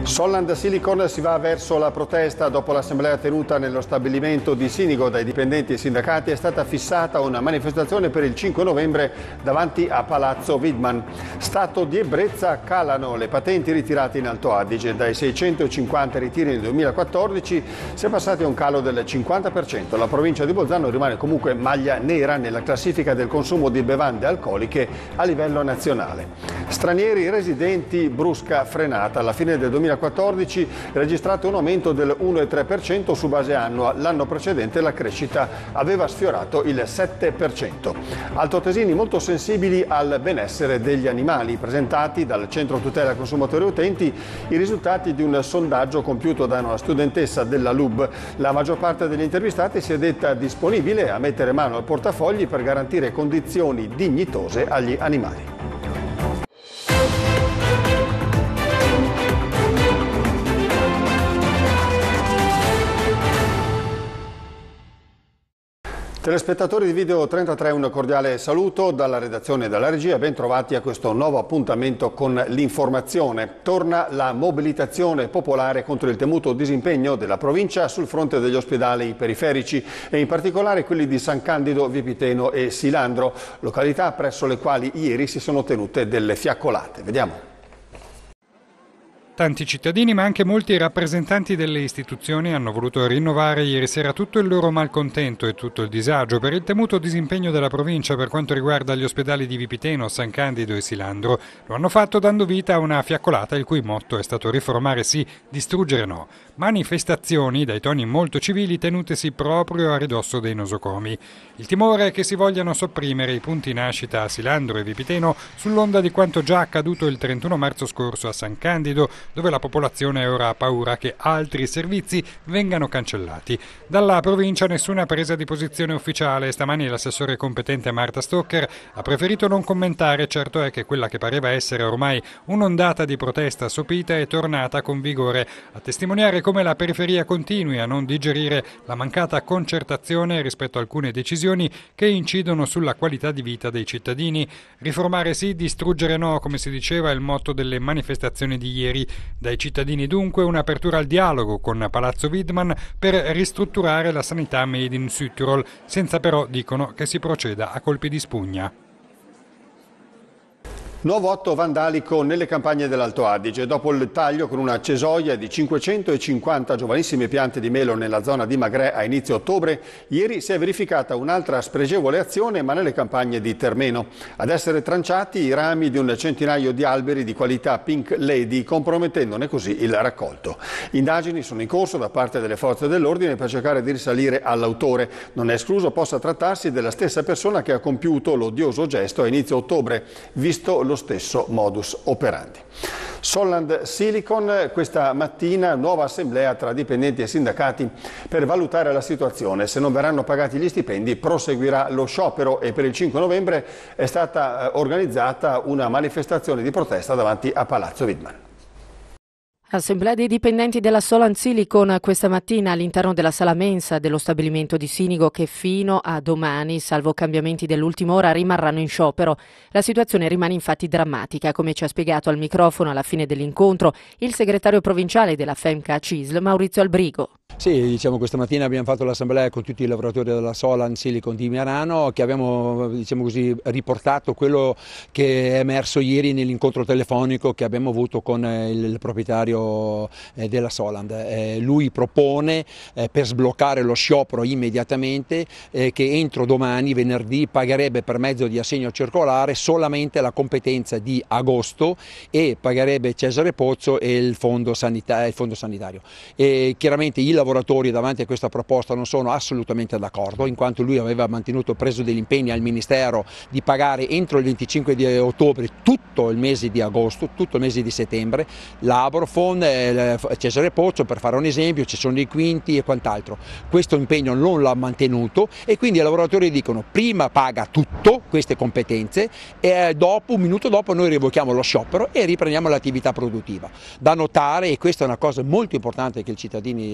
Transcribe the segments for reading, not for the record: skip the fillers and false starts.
Solland Silicon si va verso la protesta. Dopo l'assemblea tenuta nello stabilimento di Sinigo dai dipendenti e sindacati è stata fissata una manifestazione per il 5 novembre davanti a Palazzo Widman. Stato di ebbrezza, calano le patenti ritirate in Alto Adige. Dai 650 ritiri nel 2014 si è passati a un calo del 50%. La provincia di Bolzano rimane comunque maglia nera nella classifica del consumo di bevande alcoliche a livello nazionale. Stranieri residenti, brusca frenata. Alla fine del 2014 registrato un aumento del 1,3% su base annua. L'anno precedente la crescita aveva sfiorato il 7%. Altoatesini molto sensibili al benessere degli animali. Presentati dal Centro Tutela Consumatori e Utenti i risultati di un sondaggio compiuto da una studentessa della LUB. La maggior parte degli intervistati si è detta disponibile a mettere mano al portafogli per garantire condizioni dignitose agli animali. Telespettatori di Video 33, un cordiale saluto dalla redazione e dalla regia, ben trovati a questo nuovo appuntamento con l'informazione. Torna la mobilitazione popolare contro il temuto disimpegno della provincia sul fronte degli ospedali periferici e in particolare quelli di San Candido, Vipiteno e Silandro, località presso le quali ieri si sono tenute delle fiaccolate. Vediamo. Tanti cittadini ma anche molti rappresentanti delle istituzioni hanno voluto rinnovare ieri sera tutto il loro malcontento e tutto il disagio per il temuto disimpegno della provincia per quanto riguarda gli ospedali di Vipiteno, San Candido e Silandro. Lo hanno fatto dando vita a una fiaccolata il cui motto è stato riformare sì, distruggere no. Manifestazioni dai toni molto civili tenutesi proprio a ridosso dei nosocomi. Il timore è che si vogliano sopprimere i punti nascita a Silandro e Vipiteno sull'onda di quanto già accaduto il 31 marzo scorso a San Candido, dove la popolazione ora ha paura che altri servizi vengano cancellati. Dalla provincia nessuna presa di posizione ufficiale. Stamani l'assessore competente Marta Stocker ha preferito non commentare. Certo è che quella che pareva essere ormai un'ondata di protesta sopita è tornata con vigore, a testimoniare come la periferia continui a non digerire la mancata concertazione rispetto a alcune decisioni che incidono sulla qualità di vita dei cittadini. Riformare sì, distruggere no, come si diceva, è il motto delle manifestazioni di ieri. Dai cittadini dunque un'apertura al dialogo con Palazzo Widman per ristrutturare la sanità made in Südtirol, senza però, dicono, che si proceda a colpi di spugna. Nuovo atto vandalico nelle campagne dell'Alto Adige. Dopo il taglio con una cesoia di 550 giovanissime piante di melo nella zona di Magrè a inizio ottobre, ieri si è verificata un'altra spregevole azione ma nelle campagne di Termeno. Ad essere tranciati i rami di un centinaio di alberi di qualità Pink Lady, compromettendone così il raccolto. Indagini sono in corso da parte delle forze dell'ordine per cercare di risalire all'autore. Non è escluso possa trattarsi della stessa persona che ha compiuto l'odioso gesto a inizio ottobre, visto lo stesso modus operandi. Solland Silicon, questa mattina nuova assemblea tra dipendenti e sindacati per valutare la situazione. Se non verranno pagati gli stipendi proseguirà lo sciopero e per il 5 novembre è stata organizzata una manifestazione di protesta davanti a Palazzo Widman. Assemblea dei dipendenti della Solland Silicon questa mattina all'interno della sala mensa dello stabilimento di Sinigo che fino a domani, salvo cambiamenti dell'ultima ora, rimarranno in sciopero. La situazione rimane infatti drammatica, come ci ha spiegato al microfono alla fine dell'incontro il segretario provinciale della FEMCA CISL, Maurizio Albrigo. Sì, diciamo questa mattina abbiamo fatto l'assemblea con tutti i lavoratori della Solland Silicon di Merano che abbiamo riportato quello che è emerso ieri nell'incontro telefonico che abbiamo avuto con il proprietario della Solland. Lui propone per sbloccare lo sciopero immediatamente che entro domani, venerdì, pagherebbe per mezzo di assegno circolare solamente la competenza di agosto e pagherebbe Cesare Pozzo e il fondo sanitario. E chiaramente i lavoratori davanti a questa proposta non sono assolutamente d'accordo, in quanto lui aveva preso degli impegni al Ministero di pagare entro il 25 di ottobre tutto il mese di agosto, tutto il mese di settembre, l'Abrofond, Cesare Pozzo, per fare un esempio, ci sono dei quinti e quant'altro. Questo impegno non l'ha mantenuto e quindi i lavoratori dicono prima paga tutto, queste competenze, e dopo, un minuto dopo noi revochiamo lo sciopero e riprendiamo l'attività produttiva. Da notare, e questa è una cosa molto importante che i cittadini lo sappiano,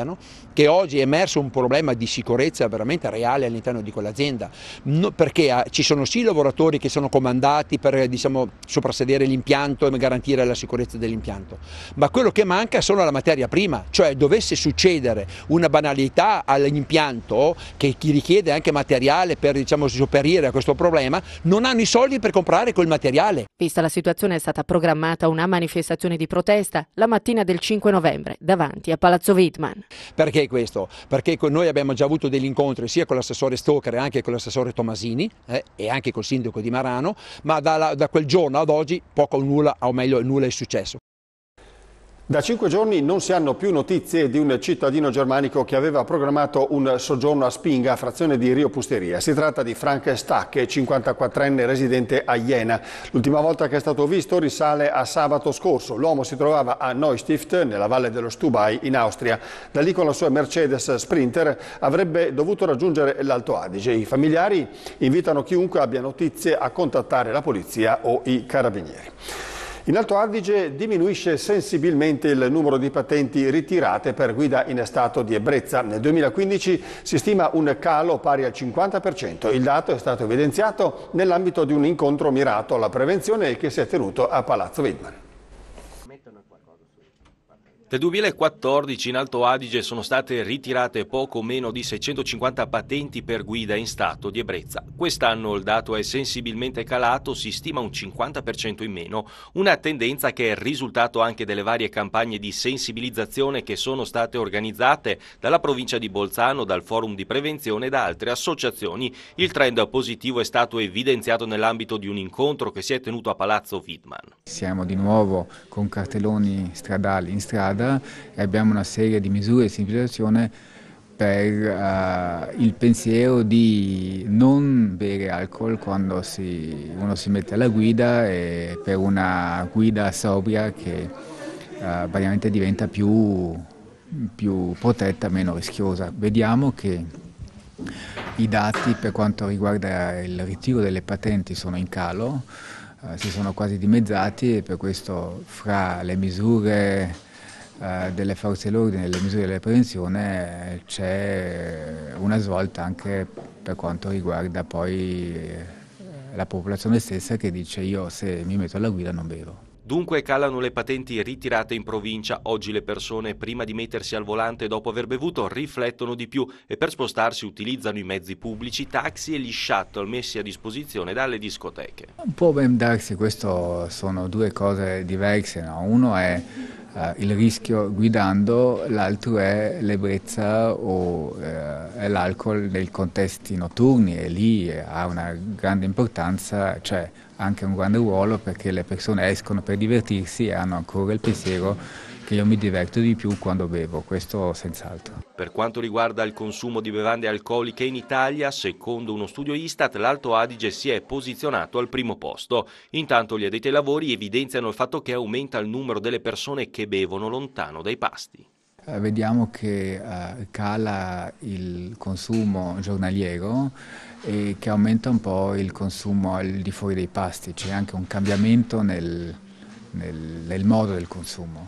spiegano che oggi è emerso un problema di sicurezza veramente reale all'interno di quell'azienda, perché ci sono sì lavoratori che sono comandati per soprassedere l'impianto e garantire la sicurezza dell'impianto, ma quello che manca è solo la materia prima, cioè dovesse succedere una banalità all'impianto che ti richiede anche materiale per sopperire a questo problema, non hanno i soldi per comprare quel materiale. Vista la situazione è stata programmata una manifestazione di protesta la mattina del 5 novembre davanti a Palazzo Wittmann. Perché questo? Perché noi abbiamo già avuto degli incontri sia con l'assessore Stocker e anche con l'assessore Tomasini e anche col sindaco di Marano, ma da quel giorno ad oggi poco o nulla, o meglio nulla è successo. Da 5 giorni non si hanno più notizie di un cittadino germanico che aveva programmato un soggiorno a Spinga, frazione di Rio Pusteria. Si tratta di Frank Stack, 54enne residente a Jena. L'ultima volta che è stato visto risale a sabato scorso. L'uomo si trovava a Neustift, nella valle dello Stubai, in Austria. Da lì con la sua Mercedes Sprinter avrebbe dovuto raggiungere l'Alto Adige. I familiari invitano chiunque abbia notizie a contattare la polizia o i carabinieri. In Alto Adige diminuisce sensibilmente il numero di patenti ritirate per guida in stato di ebbrezza. Nel 2015 si stima un calo pari al 50%. Il dato è stato evidenziato nell'ambito di un incontro mirato alla prevenzione che si è tenuto a Palazzo Wittmann. Nel 2014 in Alto Adige sono state ritirate poco meno di 650 patenti per guida in stato di ebbrezza. Quest'anno il dato è sensibilmente calato, si stima un 50% in meno, una tendenza che è il risultato anche delle varie campagne di sensibilizzazione che sono state organizzate dalla provincia di Bolzano, dal forum di prevenzione e da altre associazioni. Il trend positivo è stato evidenziato nell'ambito di un incontro che si è tenuto a Palazzo Wittmann. Siamo di nuovo con cartelloni stradali in strada e abbiamo una serie di misure di semplificazione per il pensiero di non bere alcol quando uno si mette alla guida, e per una guida sobria che praticamente diventa più protetta, meno rischiosa. Vediamo che i dati per quanto riguarda il ritiro delle patenti sono in calo, si sono quasi dimezzati, e per questo fra le misure delle forze dell'ordine e le misure della prevenzione c'è una svolta anche per quanto riguarda poi la popolazione stessa, che dice: io se mi metto alla guida non bevo. Dunque calano le patenti ritirate in provincia. Oggi le persone, prima di mettersi al volante dopo aver bevuto, riflettono di più e per spostarsi utilizzano i mezzi pubblici, taxi e gli shuttle messi a disposizione dalle discoteche. Può ben darsi, questo sono due cose diverse, no? Uno è il rischio guidando, l'altro è l'ebbrezza o l'alcol nei contesti notturni, e lì ha una grande importanza, cioè anche un grande ruolo, perché le persone escono per divertirsi e hanno ancora il pensiero che io mi diverto di più quando bevo, questo senz'altro. Per quanto riguarda il consumo di bevande alcoliche in Italia, secondo uno studio Istat, l'Alto Adige si è posizionato al primo posto. Intanto gli addetti ai lavori evidenziano il fatto che aumenta il numero delle persone che bevono lontano dai pasti. Vediamo che cala il consumo giornaliero e che aumenta un po' il consumo al di fuori dei pasti, c'è anche un cambiamento nel modo del consumo.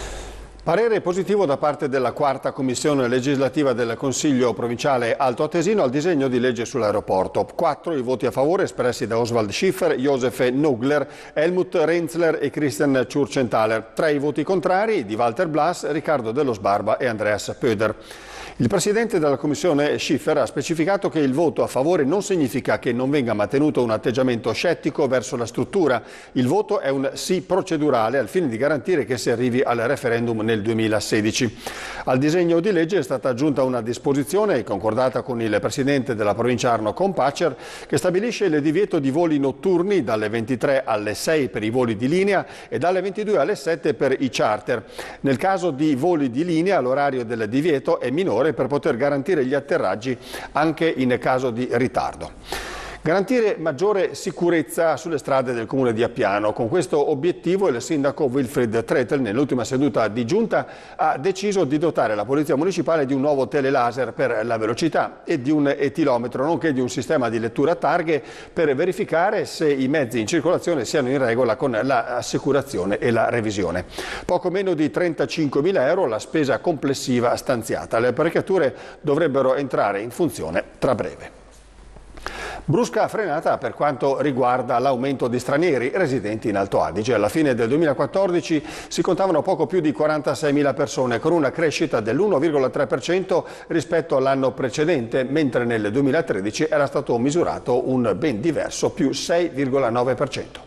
Parere positivo da parte della quarta commissione legislativa del Consiglio provinciale Alto Atesino al disegno di legge sull'aeroporto. 4 i voti a favore espressi da Oswald Schiffer, Josef Nugler, Helmut Renzler e Christian Tschurchenthaler. 3 i voti contrari di Walter Blas, Riccardo Dello Sbarba e Andreas Pöder. Il presidente della commissione Schiffer ha specificato che il voto a favore non significa che non venga mantenuto un atteggiamento scettico verso la struttura. Il voto è un sì procedurale al fine di garantire che si arrivi al referendum nel 2016. Al disegno di legge è stata aggiunta una disposizione concordata con il presidente della provincia Arno Kompatscher che stabilisce il divieto di voli notturni dalle 23 alle 6 per i voli di linea e dalle 22 alle 7 per i charter. Nel caso di voli di linea l'orario del divieto è minore per poter garantire gli atterraggi anche in caso di ritardo. Garantire maggiore sicurezza sulle strade del comune di Appiano. Con questo obiettivo il sindaco Wilfried Tretel nell'ultima seduta di giunta ha deciso di dotare la polizia municipale di un nuovo telelaser per la velocità e di un etilometro, nonché di un sistema di lettura a targhe per verificare se i mezzi in circolazione siano in regola con l'assicurazione e la revisione. Poco meno di 35.000 euro la spesa complessiva stanziata. Le apparecchiature dovrebbero entrare in funzione tra breve. Brusca frenata per quanto riguarda l'aumento di stranieri residenti in Alto Adige. Alla fine del 2014 si contavano poco più di 46.000 persone, con una crescita dell'1,3% rispetto all'anno precedente, mentre nel 2013 era stato misurato un ben diverso più 6,9%.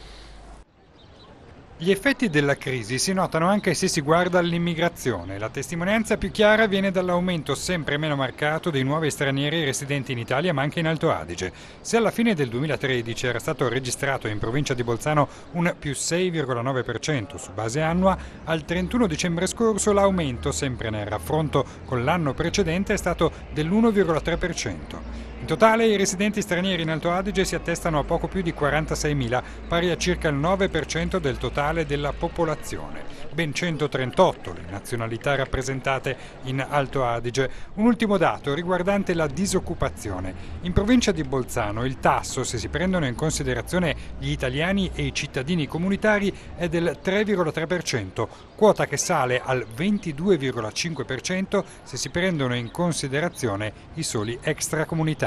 Gli effetti della crisi si notano anche se si guarda all'immigrazione. La testimonianza più chiara viene dall'aumento sempre meno marcato dei nuovi stranieri residenti in Italia ma anche in Alto Adige. Se alla fine del 2013 era stato registrato in provincia di Bolzano un più 6,9% su base annua, al 31 dicembre scorso l'aumento, sempre nel raffronto con l'anno precedente, è stato dell'1,3%. In totale i residenti stranieri in Alto Adige si attestano a poco più di 46.000, pari a circa il 9% del totale della popolazione. Ben 138 le nazionalità rappresentate in Alto Adige. Un ultimo dato riguardante la disoccupazione. In provincia di Bolzano il tasso, se si prendono in considerazione gli italiani e i cittadini comunitari, è del 3,3%, quota che sale al 22,5% se si prendono in considerazione i soli extracomunitari.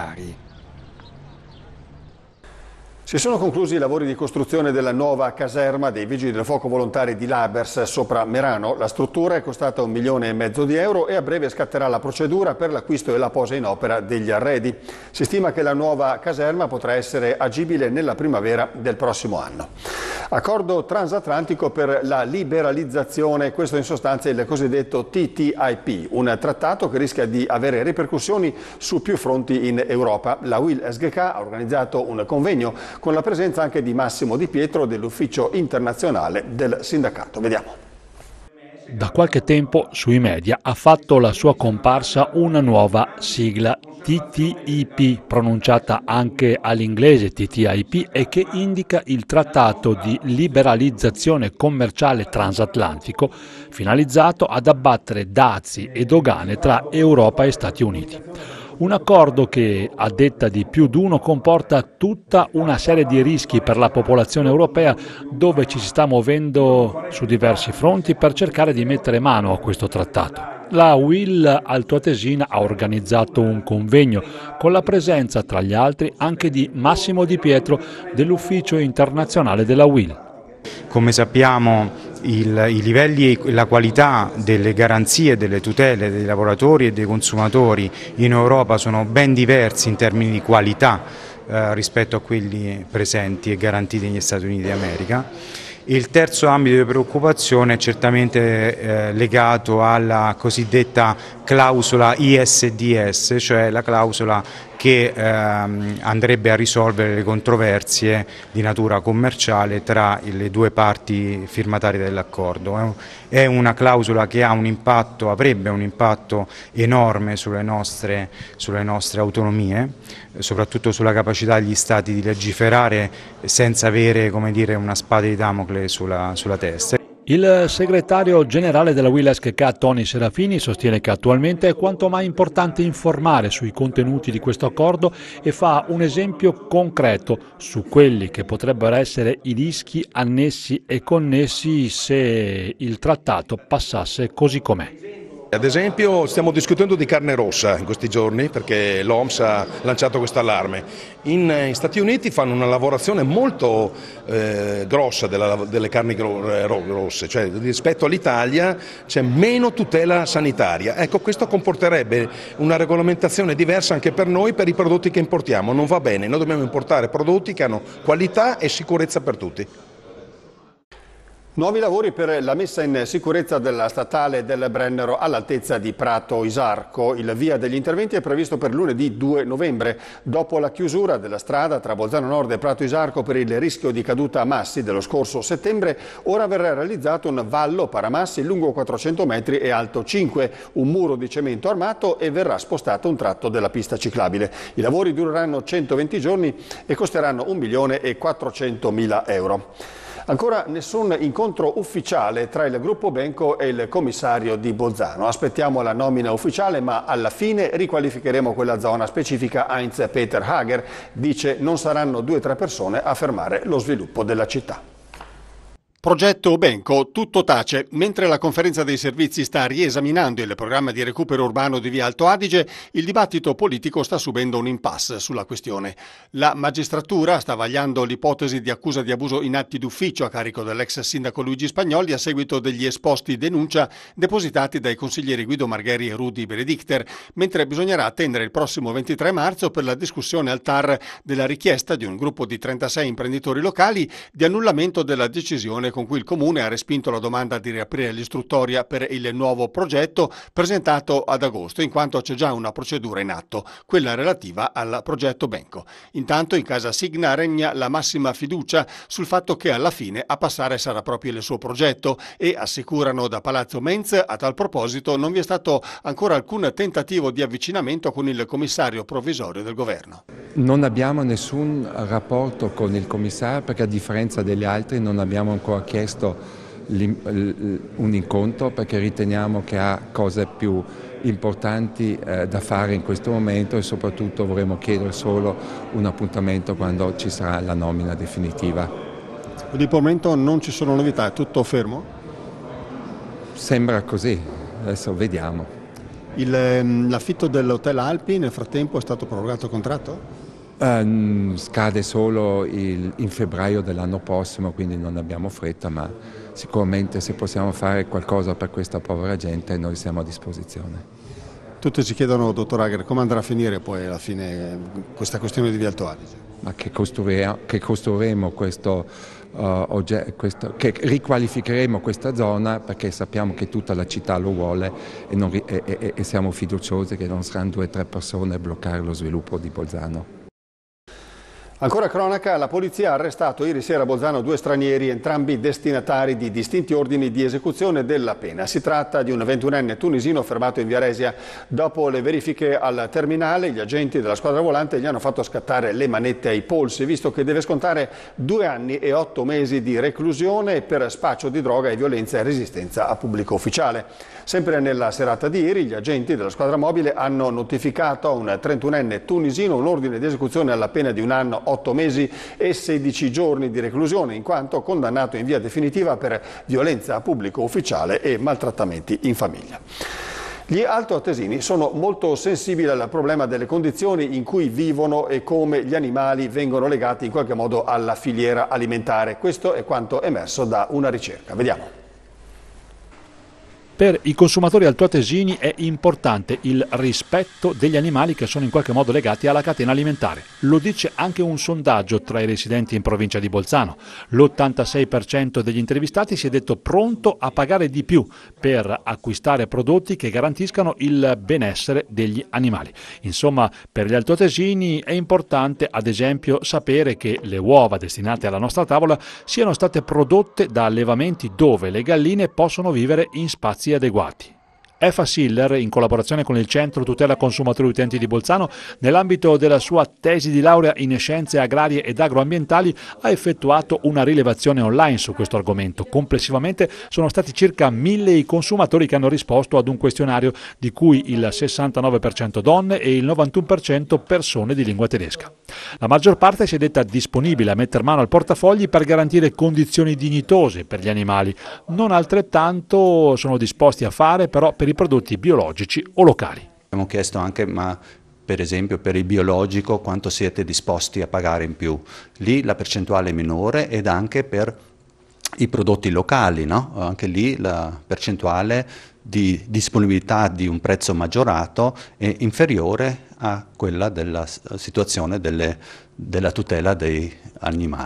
Si sono conclusi i lavori di costruzione della nuova caserma dei Vigili del Fuoco Volontari di Labers sopra Merano. La struttura è costata €1,5 milioni e a breve scatterà la procedura per l'acquisto e la posa in opera degli arredi. Si stima che la nuova caserma potrà essere agibile nella primavera del prossimo anno. Accordo transatlantico per la liberalizzazione, questo in sostanza è il cosiddetto TTIP, un trattato che rischia di avere ripercussioni su più fronti in Europa. La UIL SGK ha organizzato un convegno con la presenza anche di Massimo Di Pietro dell'Ufficio Internazionale del Sindacato. Vediamo. Da qualche tempo sui media ha fatto la sua comparsa una nuova sigla, TTIP, pronunciata anche all'inglese TTIP, e che indica il trattato di liberalizzazione commerciale transatlantico finalizzato ad abbattere dazi e dogane tra Europa e Stati Uniti. Un accordo che, a detta di più d'uno, comporta tutta una serie di rischi per la popolazione europea, dove ci si sta muovendo su diversi fronti per cercare di mettere mano a questo trattato. La UIL altoatesina ha organizzato un convegno con la presenza, tra gli altri, anche di Massimo Di Pietro dell'Ufficio Internazionale della UIL. Come sappiamo i livelli e la qualità delle garanzie e delle tutele dei lavoratori e dei consumatori in Europa sono ben diversi in termini di qualità rispetto a quelli presenti e garantiti negli Stati Uniti d'America. Il terzo ambito di preoccupazione è certamente legato alla cosiddetta clausola ISDS, cioè la clausola che andrebbe a risolvere le controversie di natura commerciale tra le due parti firmatarie dell'accordo. È una clausola che ha un impatto, avrebbe un impatto enorme sulle nostre autonomie, soprattutto sulla capacità degli Stati di legiferare senza avere, come dire, una spada di Damocle sulla testa. Il segretario generale della UIL SGK, Tony Serafini, sostiene che attualmente è quanto mai importante informare sui contenuti di questo accordo e fa un esempio concreto su quelli che potrebbero essere i rischi annessi e connessi se il trattato passasse così com'è. Ad esempio stiamo discutendo di carne rossa in questi giorni perché l'OMS ha lanciato questo allarme. In Stati Uniti fanno una lavorazione molto grossa delle carni rosse, cioè rispetto all'Italia c'è meno tutela sanitaria. Ecco, questo comporterebbe una regolamentazione diversa anche per noi, per i prodotti che importiamo. Non va bene, noi dobbiamo importare prodotti che hanno qualità e sicurezza per tutti. Nuovi lavori per la messa in sicurezza della statale del Brennero all'altezza di Prato Isarco. Il via degli interventi è previsto per lunedì 2 novembre. Dopo la chiusura della strada tra Bolzano Nord e Prato Isarco per il rischio di caduta a massi dello scorso settembre, ora verrà realizzato un vallo paramassi lungo 400 metri e alto 5, un muro di cemento armato e verrà spostato un tratto della pista ciclabile. I lavori dureranno 120 giorni e costeranno 1.400.000 euro. Ancora nessun incontro ufficiale tra il gruppo Benco e il commissario di Bolzano. Aspettiamo la nomina ufficiale, ma alla fine riqualificheremo quella zona specifica. Heinz-Peter Hager dice non saranno 2 o 3 persone a fermare lo sviluppo della città. Progetto Benco, tutto tace. Mentre la conferenza dei servizi sta riesaminando il programma di recupero urbano di Via Alto Adige, il dibattito politico sta subendo un impasse sulla questione. La magistratura sta vagliando l'ipotesi di accusa di abuso in atti d'ufficio a carico dell'ex sindaco Luigi Spagnoli a seguito degli esposti denuncia depositati dai consiglieri Guido Margheri e Rudi Benedicter, mentre bisognerà attendere il prossimo 23 marzo per la discussione al TAR della richiesta di un gruppo di 36 imprenditori locali di annullamento della decisione con cui il Comune ha respinto la domanda di riaprire l'istruttoria per il nuovo progetto presentato ad agosto, in quanto c'è già una procedura in atto, quella relativa al progetto Benco. Intanto in casa Signa regna la massima fiducia sul fatto che alla fine a passare sarà proprio il suo progetto e assicurano da Palazzo Menz a tal proposito non vi è stato ancora alcun tentativo di avvicinamento con il commissario provvisorio del governo. Non abbiamo nessun rapporto con il commissario perché a differenza degli altri non abbiamo ancora chiesto un incontro perché riteniamo che ha cose più importanti da fare in questo momento e soprattutto vorremmo chiedere solo un appuntamento quando ci sarà la nomina definitiva. Quindi per il momento non ci sono novità, è tutto fermo? Sembra così, adesso vediamo. L'affitto dell'Hotel Alpi nel frattempo è stato prorogato il contratto? Scade solo in febbraio dell'anno prossimo, quindi non abbiamo fretta, ma sicuramente se possiamo fare qualcosa per questa povera gente noi siamo a disposizione. Tutti ci chiedono, dottor Hager, come andrà a finire poi alla fine questa questione di Via Alto Adige? Ma che costruiremo che riqualificheremo questa zona perché sappiamo che tutta la città lo vuole e siamo fiduciosi che non saranno 2 o 3 persone a bloccare lo sviluppo di Bolzano. Ancora cronaca, la polizia ha arrestato ieri sera a Bolzano 2 stranieri, entrambi destinatari di distinti ordini di esecuzione della pena. Si tratta di un 21enne tunisino fermato in via Resia. Dopo le verifiche al terminale, gli agenti della squadra volante gli hanno fatto scattare le manette ai polsi, visto che deve scontare 2 anni e 8 mesi di reclusione per spaccio di droga e violenza e resistenza a pubblico ufficiale. Sempre nella serata di ieri, gli agenti della squadra mobile hanno notificato a un 31enne tunisino un ordine di esecuzione alla pena di 1 anno, 8 mesi e 16 giorni di reclusione, in quanto condannato in via definitiva per violenza a pubblico ufficiale e maltrattamenti in famiglia. Gli altoatesini sono molto sensibili al problema delle condizioni in cui vivono e come gli animali vengono legati in qualche modo alla filiera alimentare. Questo è quanto emerso da una ricerca. Vediamo. Per i consumatori altoatesini è importante il rispetto degli animali che sono in qualche modo legati alla catena alimentare. Lo dice anche un sondaggio tra i residenti in provincia di Bolzano. L'86% degli intervistati si è detto pronto a pagare di più per acquistare prodotti che garantiscano il benessere degli animali. Insomma, per gli altoatesini è importante, ad esempio, sapere che le uova destinate alla nostra tavola siano state prodotte da allevamenti dove le galline possono vivere in spazi adeguati. Efa Siller, in collaborazione con il Centro Tutela Consumatori Utenti di Bolzano, nell'ambito della sua tesi di laurea in scienze agrarie ed agroambientali, ha effettuato una rilevazione online su questo argomento. Complessivamente sono stati circa 1000 i consumatori che hanno risposto ad un questionario di cui il 69% donne e il 91% persone di lingua tedesca. La maggior parte si è detta disponibile a mettere mano al portafogli per garantire condizioni dignitose per gli animali. Non altrettanto sono disposti a fare però per i prodotti biologici o locali. Abbiamo chiesto anche, ma per esempio per il biologico quanto siete disposti a pagare in più? Lì la percentuale è minore ed anche per i prodotti locali, no? Anche lì la percentuale di disponibilità di un prezzo maggiorato è inferiore a quella della situazione della tutela dei animali.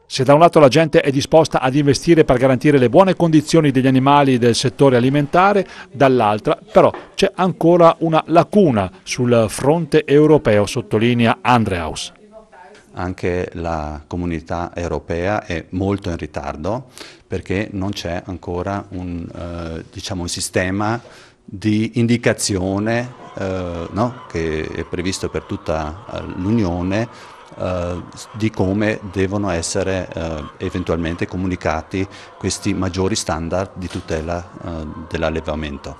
Se da un lato la gente è disposta ad investire per garantire le buone condizioni degli animali del settore alimentare, dall'altra però c'è ancora una lacuna sul fronte europeo, sottolinea Andreaus. Anche la comunità europea è molto in ritardo perché non c'è ancora un sistema di indicazione che è previsto per tutta l'Unione di come devono essere eventualmente comunicati questi maggiori standard di tutela dell'allevamento.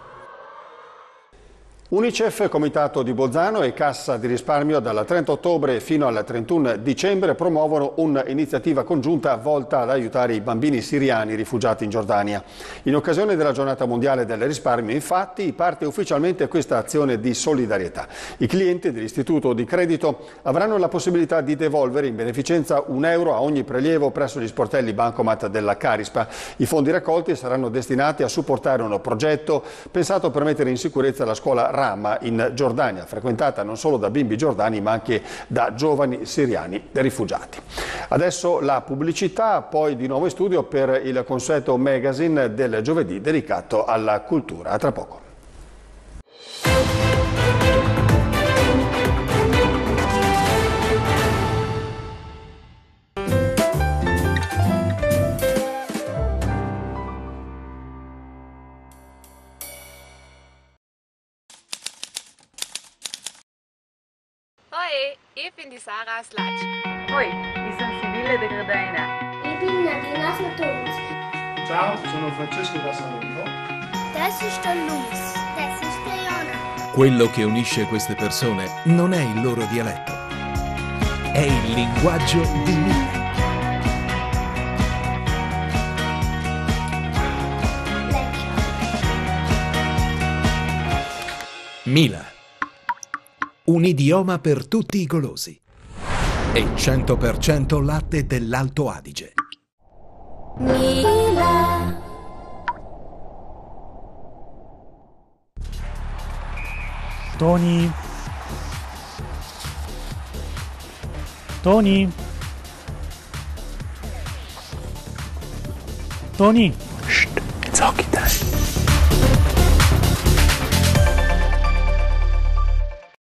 Unicef, Comitato di Bolzano e Cassa di risparmio dal 30 ottobre fino al 31 dicembre promuovono un'iniziativa congiunta volta ad aiutare i bambini siriani rifugiati in Giordania. In occasione della giornata mondiale del risparmio, infatti, parte ufficialmente questa azione di solidarietà. I clienti dell'istituto di credito avranno la possibilità di devolvere in beneficenza €1 a ogni prelievo presso gli sportelli bancomat della Carispa. I fondi raccolti saranno destinati a supportare un progetto pensato per mettere in sicurezza la scuola Rama in Giordania, frequentata non solo da bimbi giordani ma anche da giovani siriani rifugiati. Adesso la pubblicità, poi di nuovo in studio per il consueto magazine del giovedì dedicato alla cultura. A tra poco. Hoi, ich bin die Sarah Slatsch. Hoi, io sono Sibilla de Gradena. Ich bin Nadina Slatowicz. Ciao, sono Francesco da Salento. Das ist der Luis. Das ist der Jona. Quello che unisce queste persone non è il loro dialetto, è il linguaggio di Mila. Mila. Un idioma per tutti i golosi. E 100% latte dell'Alto Adige. Mila. Tony. Tony. Tony. Shh, it's hockey time.